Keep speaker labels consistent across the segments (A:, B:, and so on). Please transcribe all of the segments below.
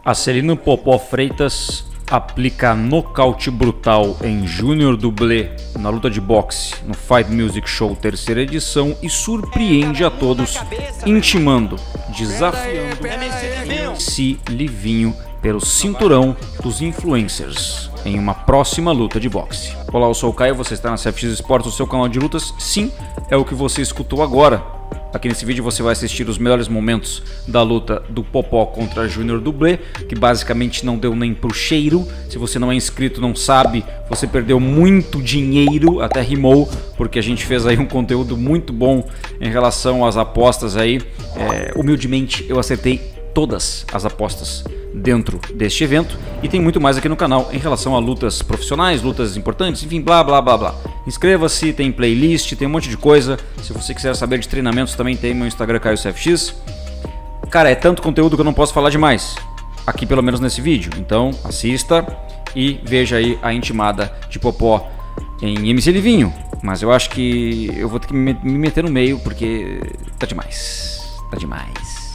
A: Acelino Popó Freitas aplica nocaute brutal em Júnior Dublê na luta de boxe no Fight Music Show 3ª edição e surpreende a todos, intimando, desafiando MC Livinho pelo cinturão dos influencers em uma próxima luta de boxe. Olá, eu sou o Caio, você está na CFX Esportes, o seu canal de lutas. Sim, é o que você escutou agora. Aqui nesse vídeo você vai assistir os melhores momentos da luta do Popó contra Júnior Dublê, que basicamente não deu nem pro cheiro. Se você não é inscrito, não sabe, você perdeu muito dinheiro, até rimou, porque a gente fez aí um conteúdo muito bom em relação às apostas aí. Humildemente eu acertei todas as apostas dentro deste evento e tem muito mais aqui no canal em relação a lutas profissionais, lutas importantes, enfim, blá blá blá blá. Inscreva-se, tem playlist, tem um monte de coisa. Se você quiser saber de treinamentos também tem meu Instagram CaioCFX. Cara, é tanto conteúdo que eu não posso falar demais aqui, pelo menos nesse vídeo. Então assista e veja aí a intimada de Popó em MC Livinho. Mas eu acho que eu vou ter que me meter no meio porque tá demais. Tá demais.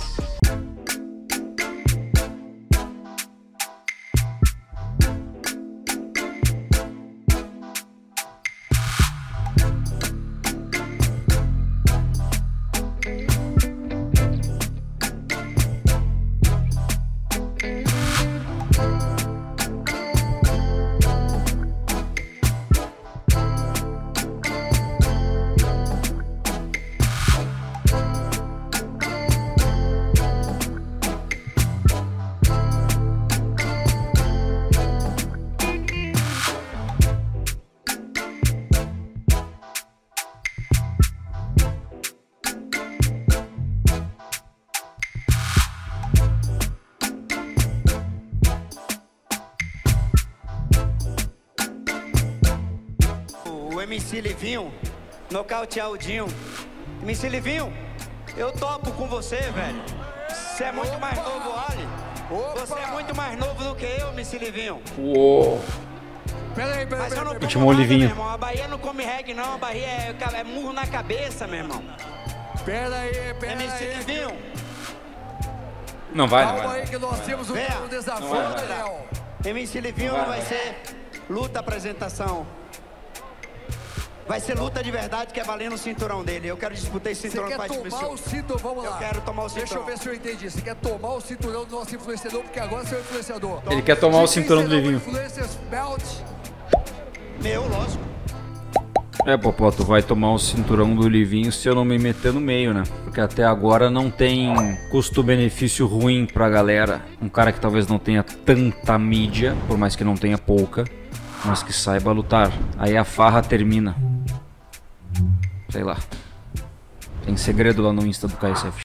B: O MC Livinho nocautear o Dinho. MC Livinho, eu topo com você, velho. Você é muito mais novo, Ali. Você é muito mais novo do que eu, MC Livinho.
A: Uou.
B: Peraí. Mas eu não como
A: chamou o
B: nada,
A: Livinho.
B: meu irmão. A Bahia não come reggae, não. A Bahia é murro na cabeça, meu irmão.
C: Peraí.
B: MC Livinho.
A: Não vai, não
C: Calma
A: vai.
C: aí que nós temos um desafio,
A: vai.
C: Daniel.
B: MC Livinho não vai ser luta apresentação. Vai ser luta de verdade, que é valendo o cinturão dele. Eu quero disputar esse
C: Você
B: cinturão.
C: quer tomar o cinturão? Vamos lá.
B: Eu quero tomar o
C: Deixa
B: cinturão.
C: eu ver se eu entendi. Você quer tomar o cinturão do nosso influenciador, porque agora você é o influenciador.
A: Ele quer tomar o cinturão do Livinho.
C: Influencers Belt.
B: Meu, lógico.
A: Popó, tu vai tomar o cinturão do Livinho se eu não me meter no meio, né? Porque até agora não tem custo-benefício ruim pra galera. Um cara que talvez não tenha tanta mídia, por mais que não tenha pouca, mas que saiba lutar. Aí a farra termina. Sei lá. Tem segredo lá no Insta do KSF.